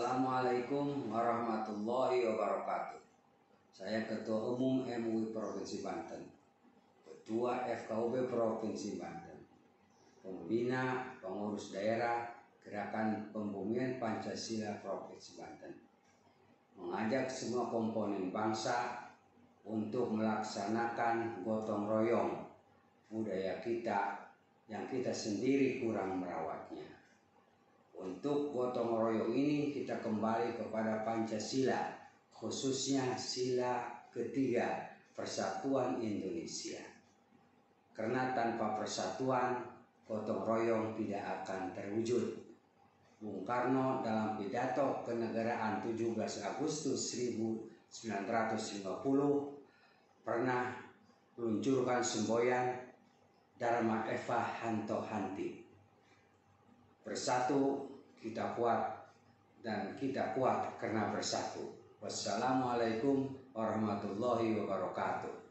Assalamualaikum warahmatullahi wabarakatuh. Saya Ketua Umum MUI Provinsi Banten, Ketua FKUB Provinsi Banten, Pembina Pengurus Daerah Gerakan Pembumian Pancasila Provinsi Banten, mengajak semua komponen bangsa untuk melaksanakan gotong royong budaya kita yang kita sendiri kurang merawatnya. Untuk gotong royong ini kita kembali kepada Pancasila, khususnya sila ketiga Persatuan Indonesia. Karena tanpa persatuan, gotong royong tidak akan terwujud. Bung Karno dalam pidato kenegaraan 17 Agustus 1950 pernah meluncurkan semboyan Dharma Eva Hanto Hanti. Bersatu kita kuat dan kita kuat karena bersatu. Wassalamualaikum warahmatullahi wabarakatuh.